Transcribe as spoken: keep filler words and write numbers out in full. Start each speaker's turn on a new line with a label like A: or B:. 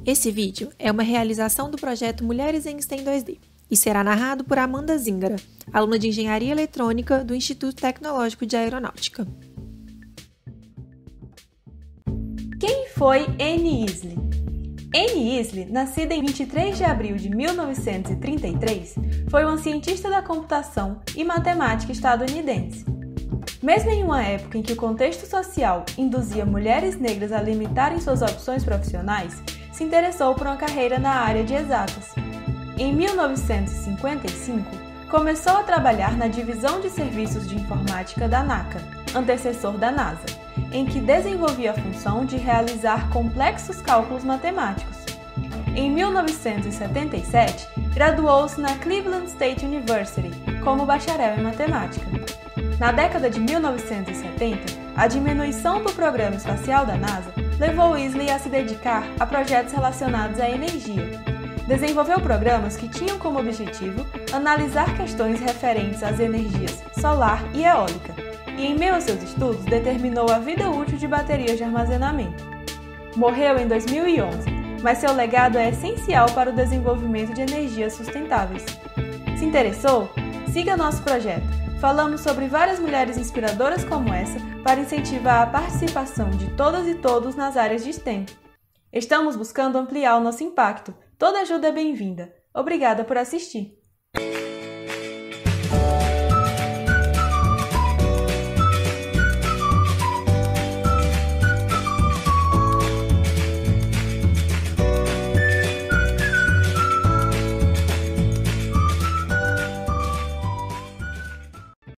A: Esse vídeo é uma realização do projeto Mulheres em STEM dois D e será narrado por Amanda Zingara, aluna de Engenharia Eletrônica do Instituto Tecnológico de Aeronáutica.
B: Quem foi Annie Esli? Annie Esli, nascida em vinte e três de abril de mil novecentos e trinta e três, foi uma cientista da computação e matemática estadunidense. Mesmo em uma época em que o contexto social induzia mulheres negras a limitarem suas opções profissionais, se interessou por uma carreira na área de exatas. Em mil novecentos e cinquenta e cinco, começou a trabalhar na Divisão de Serviços de Informática da NACA, antecessor da NASA, em que desenvolvia a função de realizar complexos cálculos matemáticos. Em mil novecentos e setenta e sete, graduou-se na Cleveland State University como bacharel em matemática. Na década de mil novecentos e setenta, a diminuição do programa espacial da NASA levou Esli a se dedicar a projetos relacionados à energia. Desenvolveu programas que tinham como objetivo analisar questões referentes às energias solar e eólica, e em meio aos seus estudos determinou a vida útil de baterias de armazenamento. Morreu em dois mil e onze, mas seu legado é essencial para o desenvolvimento de energias sustentáveis. Se interessou? Siga nosso projeto. Falamos sobre várias mulheres inspiradoras como essa para incentivar a participação de todas e todos nas áreas de STEM. Estamos buscando ampliar o nosso impacto. Toda ajuda é bem-vinda. Obrigada por assistir!